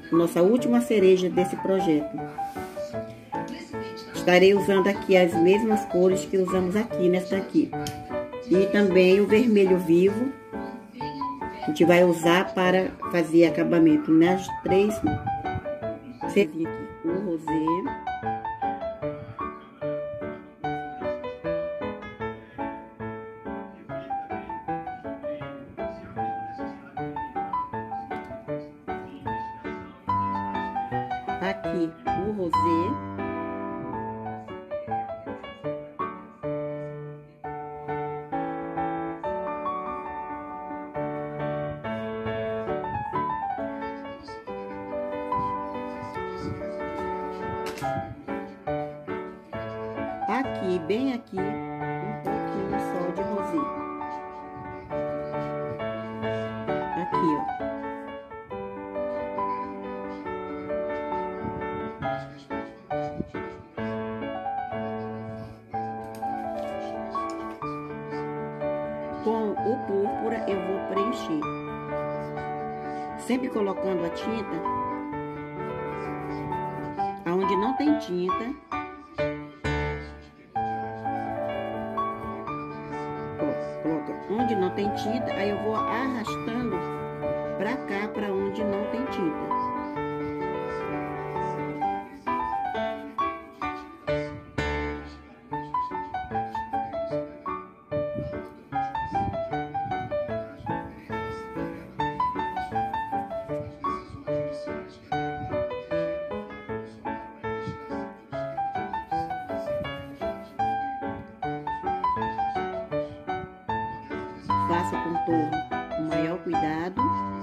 nossa última cereja desse projeto. Estarei usando aqui as mesmas cores que usamos aqui, nessa daqui. E também o vermelho vivo. A gente vai usar para fazer acabamento nas três cerejas aqui. O rosé. Aqui o rosé. Aqui, bem aqui, um pouquinho só de rosé. Aqui, ó. Com o púrpura eu vou preencher, sempre colocando a tinta aonde não tem tinta. Ó, coloca onde não tem tinta, aí eu vou arrastando pra cá, pra onde não tem tinta. Faça o contorno com maior cuidado.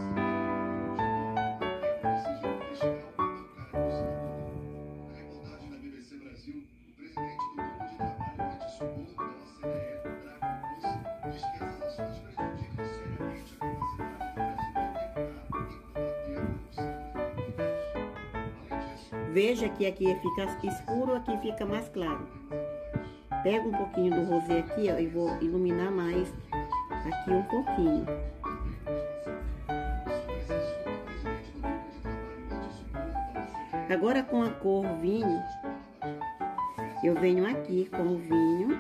Veja que aqui fica escuro, aqui fica mais claro. Pega um pouquinho do rosé aqui, ó, e vou iluminar mais aqui um pouquinho. Agora com a cor vinho, eu venho aqui com o vinho.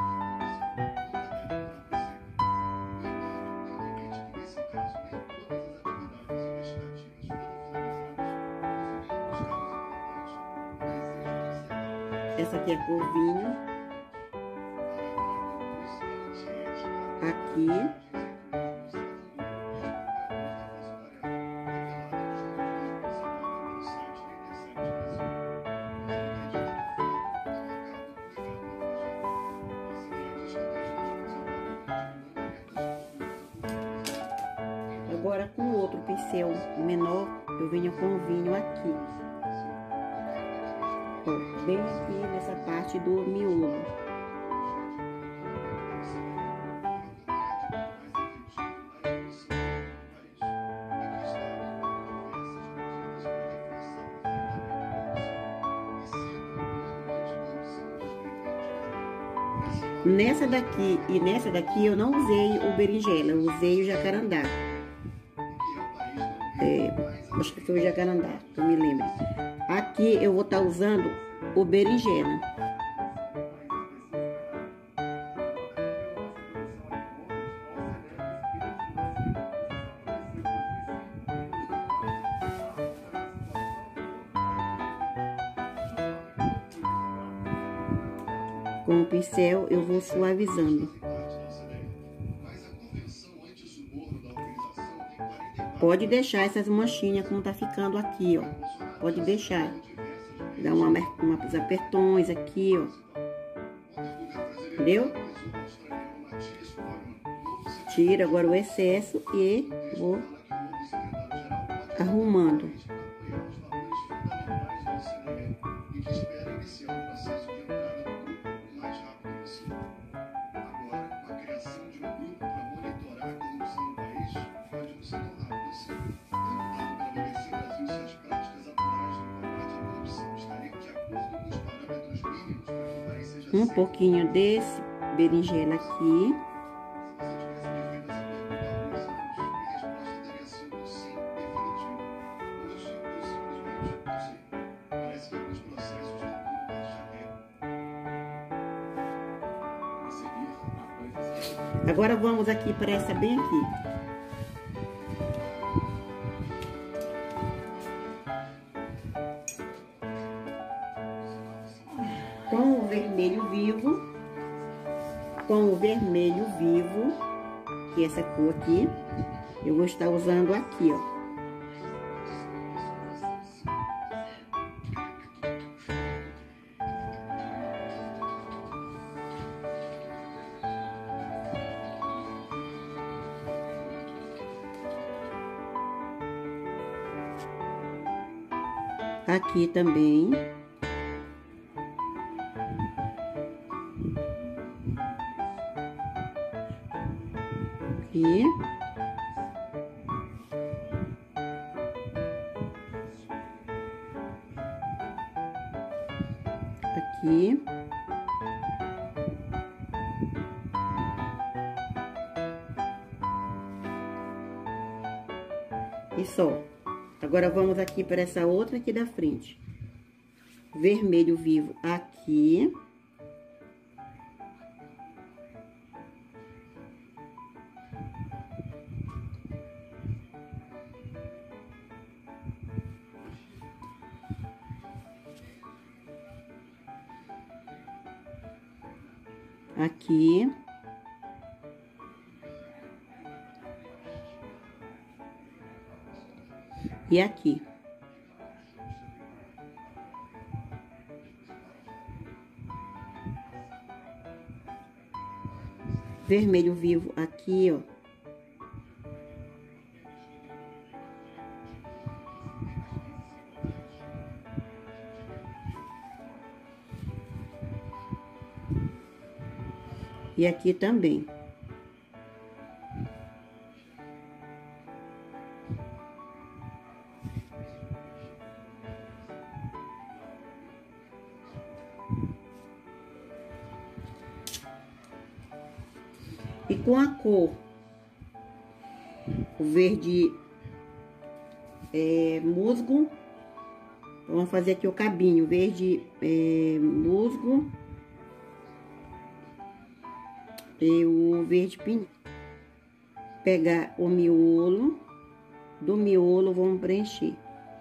Essa aqui é a cor vinho. Aqui. Agora com o outro pincel menor, eu venho com o vinho aqui. Ó, bem aqui nessa parte do miolo. Nessa daqui e nessa daqui eu não usei o berinjela, eu usei o jacarandá. Acho que foi o jacarandá, que eu me lembro. Aqui eu vou estar usando o berinjela. Com o pincel eu vou suavizando. Pode deixar essas manchinhas como tá ficando aqui, ó. Pode deixar. Dá uns apertões aqui, ó. Entendeu? Tira agora o excesso e vou arrumando. Um pouquinho desse berinjela aqui. Agora vamos aqui para essa bem aqui. Com o vermelho vivo, que é essa cor aqui, eu vou estar usando aqui, ó. Aqui também. Aqui. Aqui. E só. Agora, vamos aqui para essa outra aqui da frente. Vermelho vivo aqui. Aqui. E aqui. Vermelho vivo aqui, ó. E aqui também. E com a cor, o verde musgo, vamos fazer aqui o cabinho, verde musgo e o verde pinho. Pegar o miolo, do miolo vamos preencher.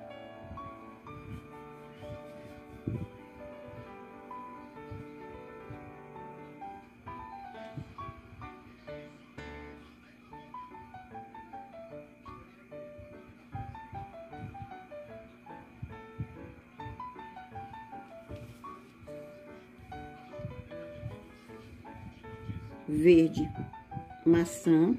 Verde maçã.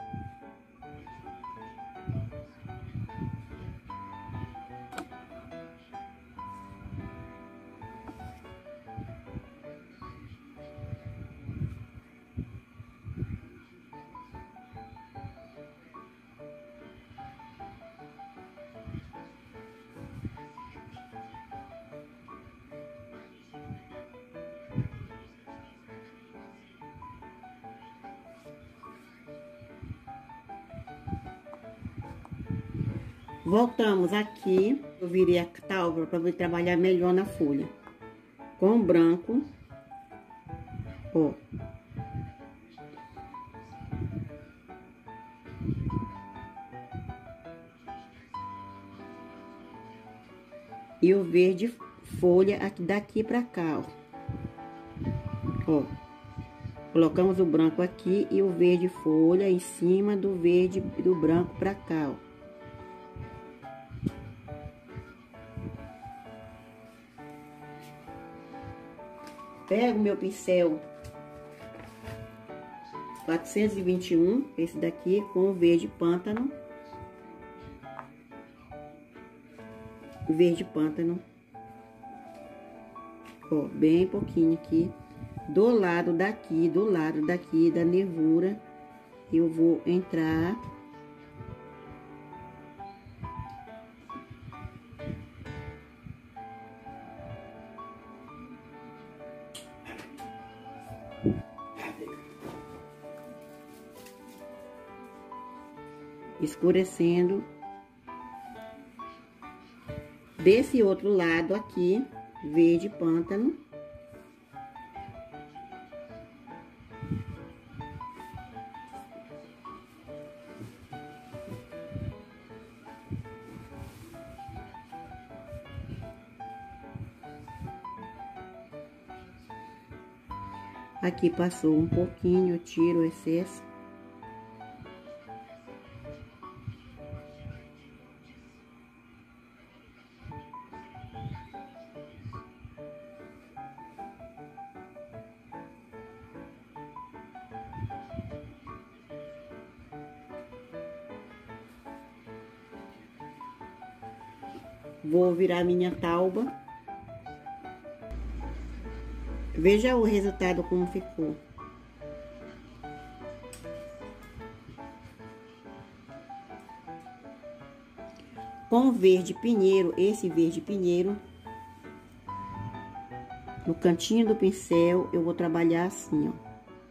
Voltamos aqui, eu virei a tábua para trabalhar melhor na folha. Com o branco, ó. E o verde folha aqui, daqui pra cá, ó. Colocamos o branco aqui e o verde folha em cima do verde do branco pra cá, ó. Pego o meu pincel 421, esse daqui, com o verde pântano. Verde pântano. Ó, bem pouquinho aqui. Do lado daqui da nervura, eu vou entrar. Escurecendo desse outro lado aqui, verde pântano. Aqui passou um pouquinho, eu tiro o excesso. Vou virar minha tauba. Veja o resultado como ficou. Com verde pinheiro, esse verde pinheiro, no cantinho do pincel, eu vou trabalhar assim, ó.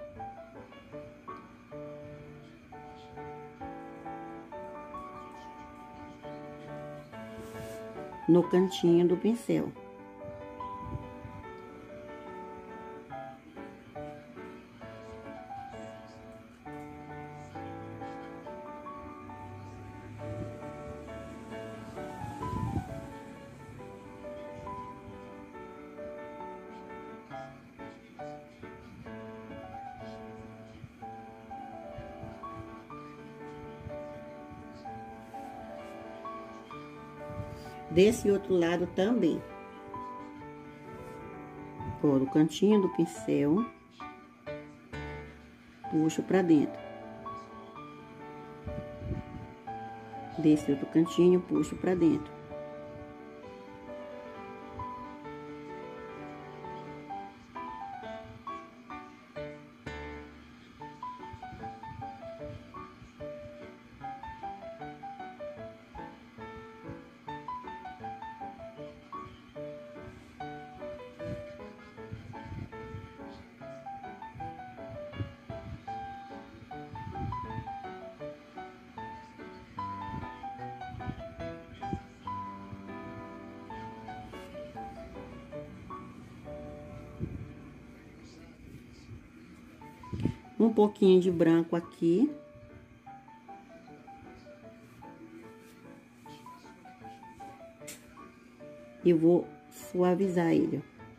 No cantinho do pincel. Desse outro lado também. Ó, do cantinho do pincel, puxo pra dentro. Desse outro cantinho, puxo pra dentro. Um pouquinho de branco aqui. E vou suavizar ele.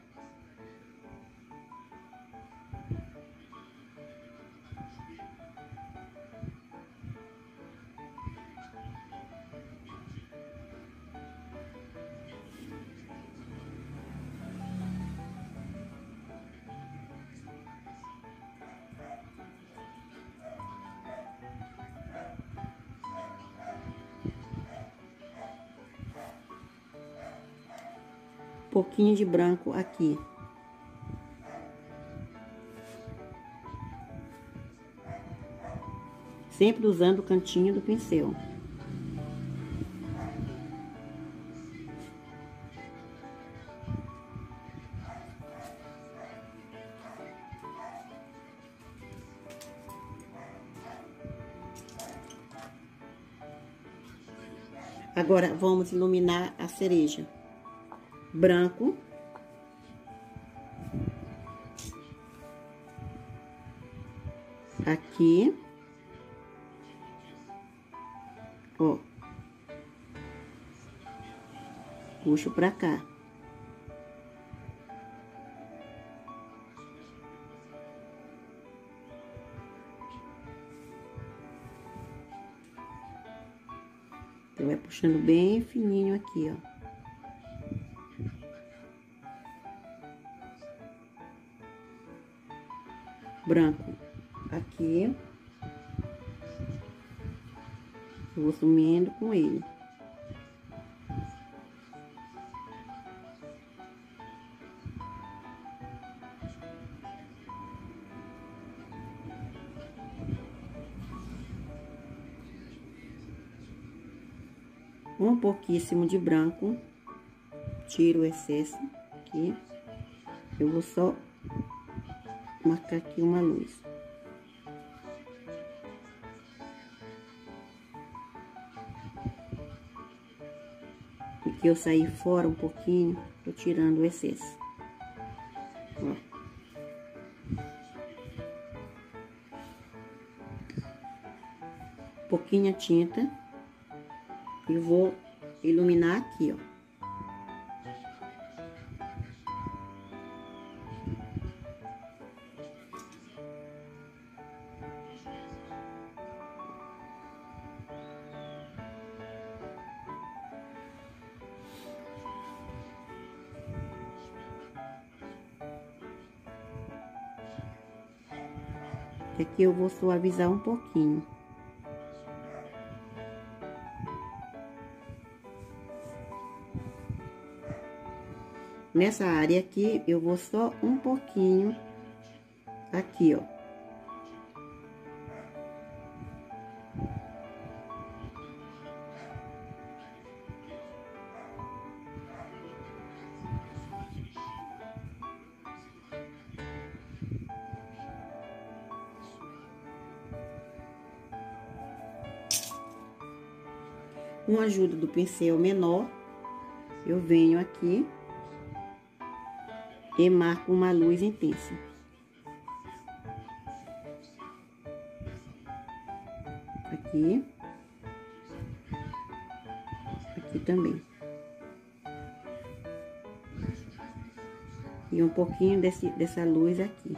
Pouquinho de branco aqui. Sempre usando o cantinho do pincel. Agora, vamos iluminar a cereja. Branco. Aqui. Ó. Puxo pra cá. Você vai puxando bem fininho aqui, ó. Branco aqui. Vou sumindo com ele. Um pouquíssimo de branco. Tiro o excesso aqui. Eu vou só marcar aqui uma luz. E que eu saí fora um pouquinho, tô tirando o excesso. Ó. Pouquinha tinta. E vou iluminar aqui, ó. que aqui eu vou suavizar um pouquinho. Nessa área aqui, eu vou só um pouquinho aqui, ó. Com a ajuda do pincel menor, eu venho aqui e marco uma luz intensa. Aqui. Aqui também. E um pouquinho dessa luz aqui.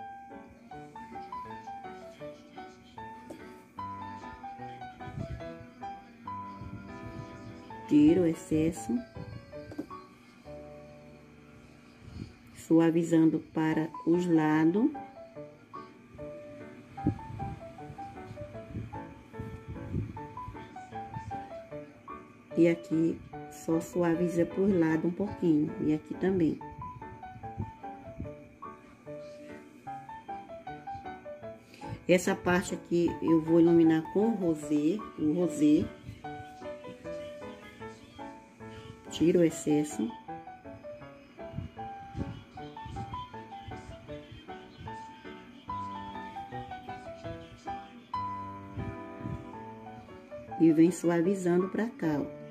Tiro o excesso. Suavizando para os lados. E aqui só suaviza por lado um pouquinho. E aqui também. Essa parte aqui eu vou iluminar com o rosé. Tiro o excesso. E vem suavizando pra cá, ó.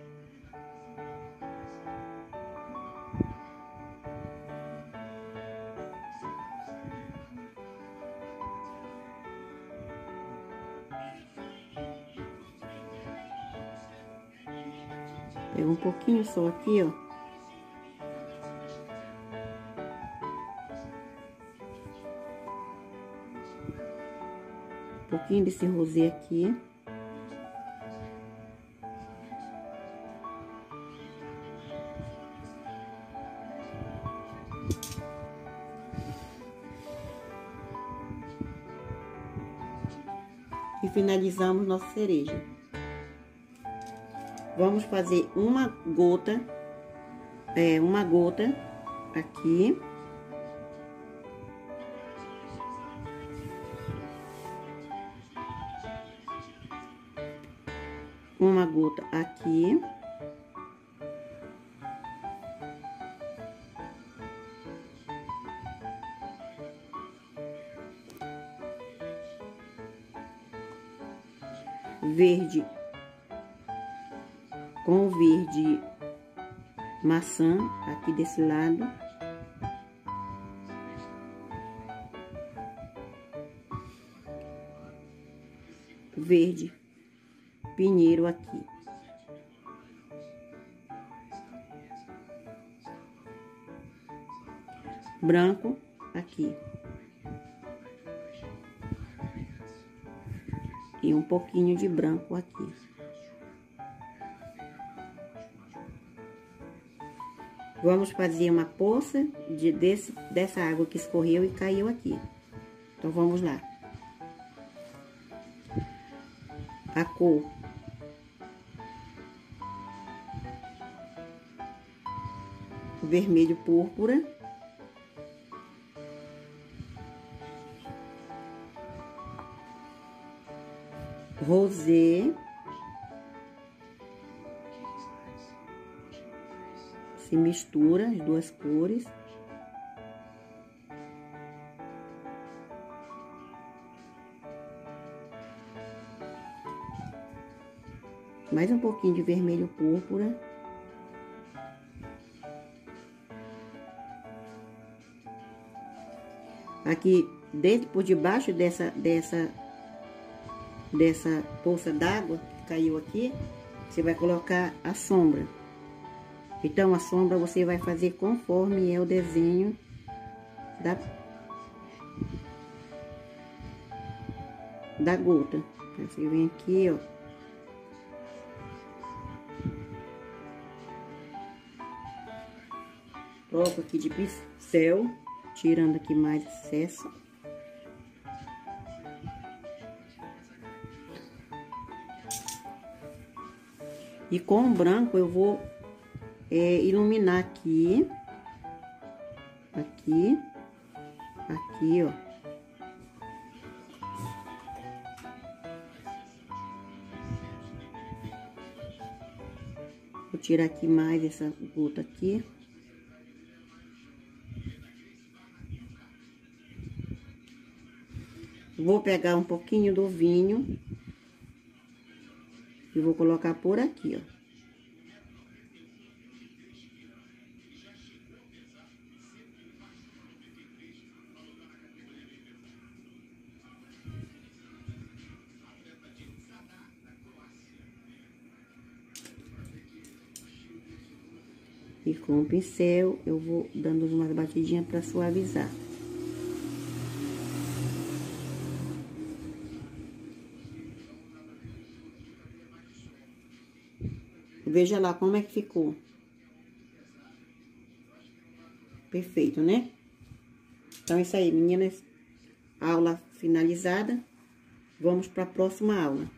Pega um pouquinho só aqui, ó. Um pouquinho desse rosé aqui. E finalizamos nossa cereja. Vamos fazer uma gota aqui. Uma gota aqui. Verde com verde maçã aqui desse lado. Verde pinheiro aqui. Branco aqui. E um pouquinho de branco aqui. Vamos fazer uma poça dessa água que escorreu e caiu aqui. Então, vamos lá. A cor vermelho púrpura. Rosé. Se mistura as duas cores. Mais um pouquinho de vermelho púrpura. Aqui, por debaixo dessa poça d'água que caiu aqui, você vai colocar a sombra. Então, a sombra você vai fazer conforme é o desenho da gota. Você vem aqui, ó. Coloco aqui de pincel, tirando aqui mais excesso. E com o branco eu vou iluminar aqui, aqui, aqui, ó. Vou tirar aqui mais essa gota aqui. Vou pegar um pouquinho do vinho e vou colocar por aqui, ó. E com o pincel eu vou dando umas batidinhas para suavizar. Veja lá como é que ficou. Perfeito, né? Então, é isso aí, meninas. Aula finalizada. Vamos para a próxima aula.